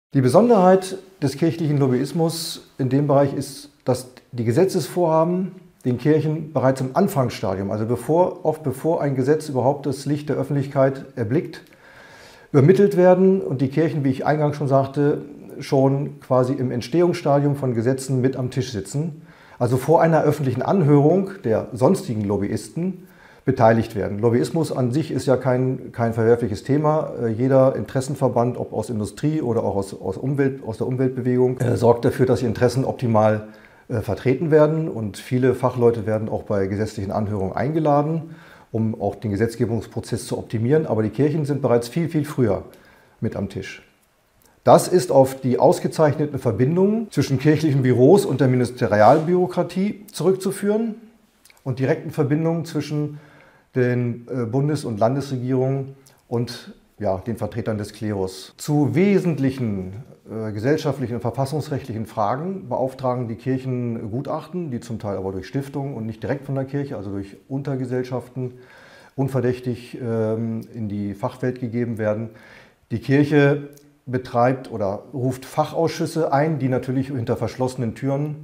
Die Besonderheit des kirchlichen Lobbyismus in dem Bereich ist, dass die Gesetzesvorhaben den Kirchen bereits im Anfangsstadium, also oft bevor ein Gesetz überhaupt das Licht der Öffentlichkeit erblickt, übermittelt werden und die Kirchen, wie ich eingangs schon sagte, schon quasi im Entstehungsstadium von Gesetzen mit am Tisch sitzen, also vor einer öffentlichen Anhörung der sonstigen Lobbyisten beteiligt werden. Lobbyismus an sich ist ja kein verwerfliches Thema. Jeder Interessenverband, ob aus Industrie oder auch aus der Umweltbewegung, sorgt dafür, dass die Interessen optimal vertreten werden. Und viele Fachleute werden auch bei gesetzlichen Anhörungen eingeladen, um auch den Gesetzgebungsprozess zu optimieren. Aber die Kirchen sind bereits viel, viel früher mit am Tisch. Das ist auf die ausgezeichneten Verbindungen zwischen kirchlichen Büros und der Ministerialbürokratie zurückzuführen und direkten Verbindungen zwischen den Bundes- und Landesregierungen und den Vertretern des Klerus. Zu wesentlichen gesellschaftlichen und verfassungsrechtlichen Fragen beauftragen die Kirchen Gutachten, die zum Teil aber durch Stiftungen und nicht direkt von der Kirche, also durch Untergesellschaften, unverdächtig in die Fachwelt gegeben werden. Die Kirche betreibt oder ruft Fachausschüsse ein, die natürlich hinter verschlossenen Türen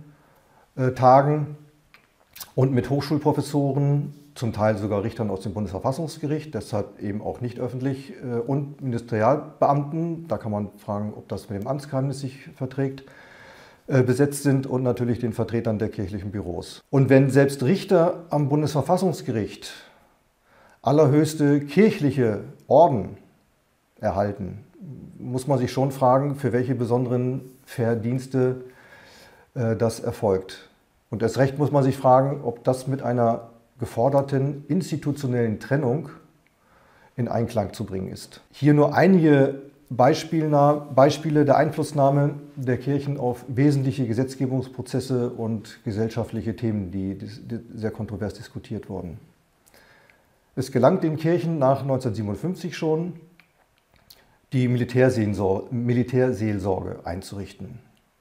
tagen und mit Hochschulprofessoren, zum Teil sogar Richtern aus dem Bundesverfassungsgericht, deshalb eben auch nicht öffentlich, und Ministerialbeamten, da kann man fragen, ob das mit dem Amtsgeheimnis sich verträgt, besetzt sind und natürlich den Vertretern der kirchlichen Büros. Und wenn selbst Richter am Bundesverfassungsgericht allerhöchste kirchliche Orden erhalten, muss man sich schon fragen, für welche besonderen Verdienste das erfolgt. Und erst recht muss man sich fragen, ob das mit einer geforderten institutionellen Trennung in Einklang zu bringen ist. Hier nur einige Beispiele der Einflussnahme der Kirchen auf wesentliche Gesetzgebungsprozesse und gesellschaftliche Themen, die sehr kontrovers diskutiert wurden. Es gelang den Kirchen nach 1957 schon, die Militärseelsorge einzurichten.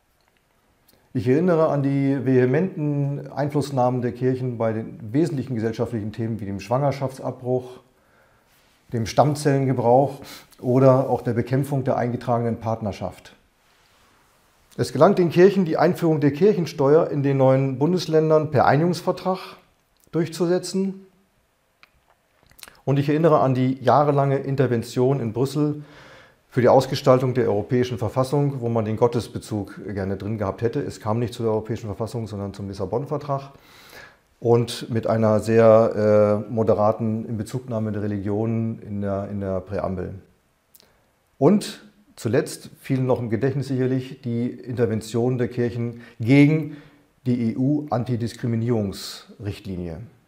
Ich erinnere an die vehementen Einflussnahmen der Kirchen bei den wesentlichen gesellschaftlichen Themen wie dem Schwangerschaftsabbruch, dem Stammzellengebrauch oder auch der Bekämpfung der eingetragenen Partnerschaft. Es gelang den Kirchen, die Einführung der Kirchensteuer in den neuen Bundesländern per Einigungsvertrag durchzusetzen. Und ich erinnere an die jahrelange Intervention in Brüssel für die Ausgestaltung der Europäischen Verfassung, wo man den Gottesbezug gerne drin gehabt hätte. Es kam nicht zur Europäischen Verfassung, sondern zum Lissabon-Vertrag. Und mit einer sehr moderaten Inbezugnahme der Religionen in der Präambel. Und zuletzt fielen noch im Gedächtnis sicherlich die Intervention der Kirchen gegen die EU-Antidiskriminierungsrichtlinie.